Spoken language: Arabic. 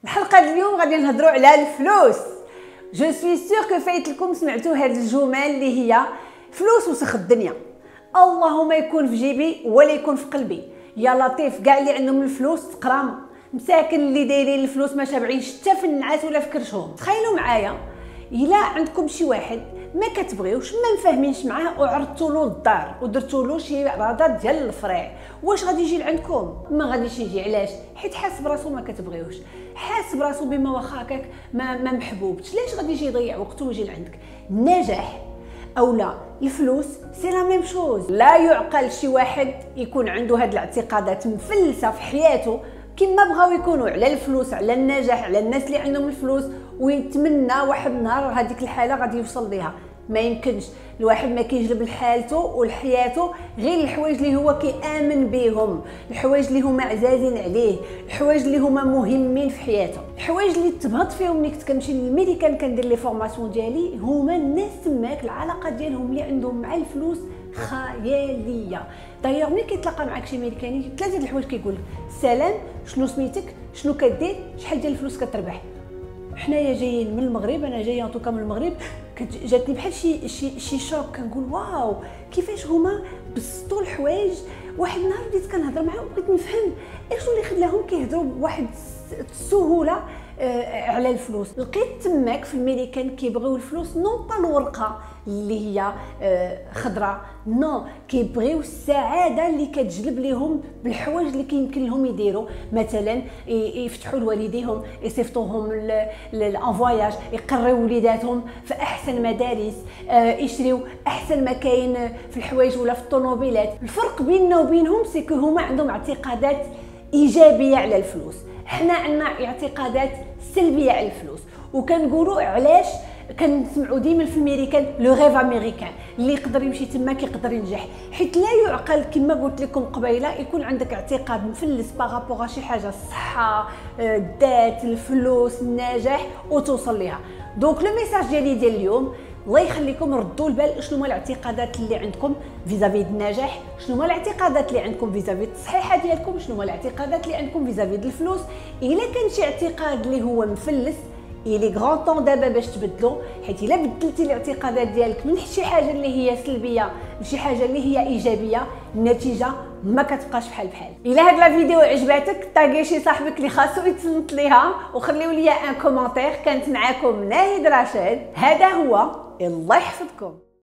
الحلقه اليوم غادي نهضروا على الفلوس. جو سوي سور كو فايت لكم سمعتوا هاد الجمل اللي هي فلوس وسخ الدنيا، اللهم يكون في جيبي ولا يكون في قلبي. يا لطيف، كاع اللي عندهم الفلوس تقرام، مساكن اللي دايرين الفلوس ما شابعينش حتى في النعاس ولا في كرشهم. تخيلوا معايا الا عندكم شي واحد ما كتبغيوش، ما مفاهمينش معاه، وعرضتوا له الدار ودرتوا له شي عراضه ديال الفريع، واش غادي يجي لعندكم؟ ما غاديش يجي. علاش؟ حيت حاس براسو ما كتبغيوش، حاس براسو بما واخا هكاك ما محبوبش. علاش غادي يجي يضيع وقته ويجي لعندك؟ النجاح اولا الفلوس سي لا ميم شوز. لا يعقل شي واحد يكون عنده هاد الاعتقادات مفلسه في حياته كما بغاو يكونوا على الفلوس، على النجاح، على الناس اللي عندهم الفلوس، ويتمنى واحد النهار هذيك الحاله غادي يوصل ليها. ما يمكنش. الواحد ما كيجلب لحالته ولحياته غير الحوايج اللي هو كيامن بهم، الحوايج اللي هما عزازين عليه، الحوايج اللي هما مهمين في حياته، الحوايج اللي تبهط فيهم. ملي كنت كنمشي للميديكال كندير لي فورماسيون ديالي، هما الناس تماك العلاقه ديالهم اللي عندهم مع الفلوس خياليه. دايوغ ملي كيتلاقى معاك شي ميديكاني ثلاثه د الحوايج كيقول: سلام، شنو سميتك، شنو كدير، شحال ديال الفلوس كتربح. حنايا جايين من المغرب، انا جايه انطوكا من المغرب، جاتني بحال شي شوك. كنقول واو كيفاش هما بسطوا الحوايج. واحد النهار بديت كنهضر معاهم وبغيت نفهم اش اللي خلاهم كيهضروا بواحد السهوله على الفلوس. لقيت تماك في الميريكان كيبغيو الفلوس، نون با الورقه اللي هي خضراء، نو كيبغيو السعاده اللي كتجلب لهم بالحوايج اللي كيمكن لهم يديروا. مثلا يفتحوا لوالديهم، يصيفطوهم ان فواياج، يقريو وليداتهم في احسن مدارس، يشريو احسن ما كاين في الحوايج ولا في الطوموبيلات. الفرق بيننا وبينهم سيكو هما عندهم اعتقادات ايجابيه على الفلوس، حنا عندنا اعتقادات سلبيه على الفلوس. وكنقولوا علاش كنسمعوا ديما في الميريكان لو ريف امريكان، اللي يقدر يمشي تما كيقدر ينجح. حيت لا يعقل كما قلت لكم قبيله يكون عندك اعتقاد مفلس باغابوغ شي حاجه، الصحه، الذات، الفلوس، النجاح، وتوصل ليها. دونك لو ميساج ديال اليوم، الله يخليكم ردوا البال شنو هما الاعتقادات اللي عندكم فيزافي النجاح، شنو هما الاعتقادات اللي عندكم فيزافي التصحيحه ديالكم، شنو هما الاعتقادات اللي عندكم فيزافي الفلوس. الا كان شي اعتقاد اللي هو مفلس، إلي غران طون دابا باش تبدلو، حيت الا بدلتي الاعتقادات ديالك من شي حاجه اللي هي سلبيه لشي حاجه اللي هي ايجابيه، النتيجه ما كتبقاش بحال. الا هاد لا فيديو عجباتك طاغي شي صاحبك اللي خاصو يتصنت ليها، وخليو ليا ان كومونتير. كانت معاكم ناهد رشاد، هذا هو، الله يحفظكم.